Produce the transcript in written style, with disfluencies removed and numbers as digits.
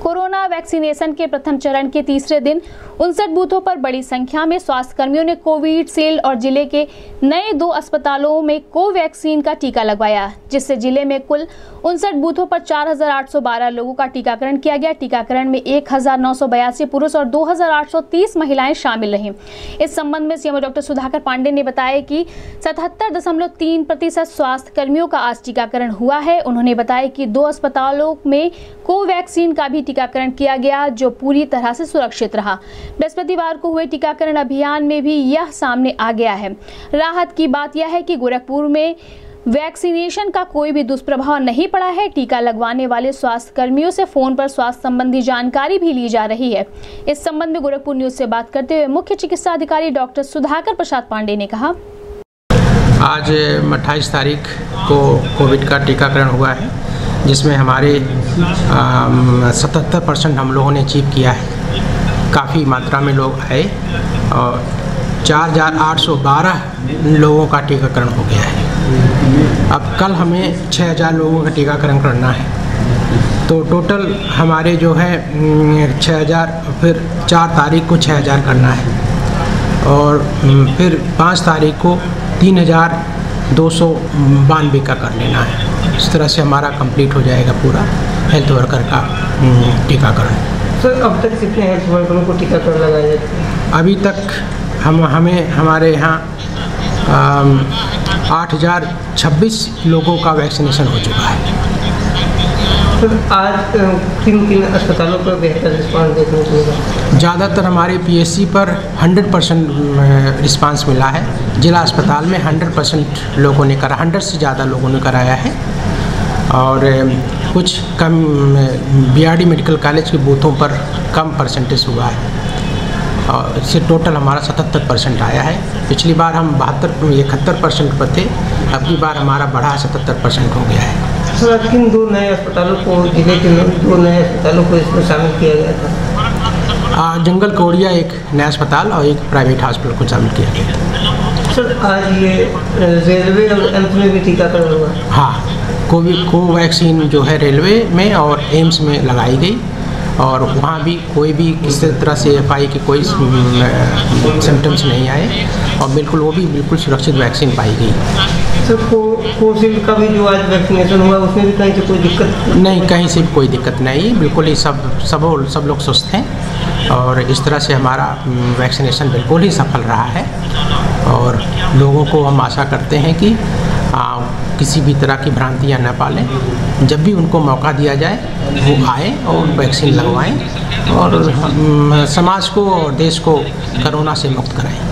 Corona vaccination के प्रथम चरण के तीसरे दिन 59 बूथों पर बड़ी संख्या में स्वास्थ्यकर्मियों ने कोविशील्ड और जिले के नए 2 अस्पतालों में कोवैक्सीन का टीका लगवाया, जिससे जिले में कुल 59 बूथों पर 4,812 लोगों का टीकाकरण किया गया। टीकाकरण में 1,982 पुरुष और 2,830 महिलाएं शामिल रहीं। इस संबंध में सीएमओ डॉक्टर सुधाकर पांडे ने बताया कि 77.3% स्वास्थ्य कर्मियों का आज टीकाकरण हुआ है। उन्होंने बताया कि 2 अस्पतालों में कोवैक्सीन का भी टीकाकरण किया गया, जो पूरी तरह से सुरक्षित रहा। बृहस्पतिवार को हुए टीकाकरण अभियान में भी यह सामने आ गया है। राहत की बात यह है कि गोरखपुर में वैक्सीनेशन का कोई भी दुष्प्रभाव नहीं पड़ा है। टीका लगवाने वाले स्वास्थ्य कर्मियों से फोन पर स्वास्थ्य संबंधी जानकारी भी ली जा रही है। इस संबंध में गोरखपुर न्यूज से बात करते हुए मुख्य चिकित्सा अधिकारी डॉक्टर सुधाकर प्रसाद पांडे ने कहा, आज 28 तारीख को कोविड का टीकाकरण हुआ है, जिसमें हमारे 77% हम लोगों ने अचीव किया है। काफ़ी मात्रा में लोग आए और 4,812 लोगों का टीकाकरण हो गया है। अब कल हमें 6,000 लोगों का टीकाकरण करना है, तो टोटल हमारे जो है 6,000, फिर 4 तारीख को 6,000 करना है और फिर 5 तारीख को 3,292 का कर लेना है। इस तरह से हमारा कंप्लीट हो जाएगा पूरा हेल्थ वर्कर का टीकाकरण। सर, अब तक कितने हेल्थ वर्करों को टीकाकरण लगाया जाता है? अभी तक हमें हमारे यहाँ 8,026 लोगों का वैक्सीनेशन हो चुका है। सर, आज किन अस्पतालों पर बेहतर रिस्पांस देखने को मिला? ज़्यादातर हमारे पीएचसी पर 100% रिस्पांस मिला है। जिला अस्पताल में 100% लोगों ने करा, 100 से ज़्यादा लोगों ने कराया है। और कुछ कम बीआरडी मेडिकल कॉलेज के बूथों पर कम परसेंटेज हुआ है और इससे टोटल हमारा 77% आया है। पिछली बार हम 71% पर थे, अब की बार हमारा बढ़ा 77% हो गया है। सर, किन 2 नए अस्पतालों को, जिले के 2 नए अस्पतालों को इसमें शामिल किया गया था? जंगल कौड़िया एक नया अस्पताल और एक प्राइवेट हॉस्पिटल को शामिल किया गया। सर, आज ये रेलवे और एम्स में भी टीकाकरण हुआ? हाँ, कोवैक्सीन जो है रेलवे में और एम्स में लगाई गई और वहाँ भी कोई भी किसी तरह से एफआई की कोई सिम्टम्स नहीं आए और बिल्कुल वो भी बिल्कुल सुरक्षित वैक्सीन पाई गई। सर, कोविशील्ड का भी जो आज वैक्सीनेशन हुआ उसमें भी कहीं से कोई दिक्कत नहीं? कहीं से कोई दिक्कत नहीं, बिल्कुल ही सब लोग स्वस्थ हैं और इस तरह से हमारा वैक्सीनेशन बिल्कुल ही सफल रहा है। और लोगों को हम आशा करते हैं कि किसी भी तरह की भ्रांतियाँ न पालें। जब भी उनको मौका दिया जाए वो आए और वैक्सीन लगवाएं और समाज को और देश को कोरोना से मुक्त कराएं।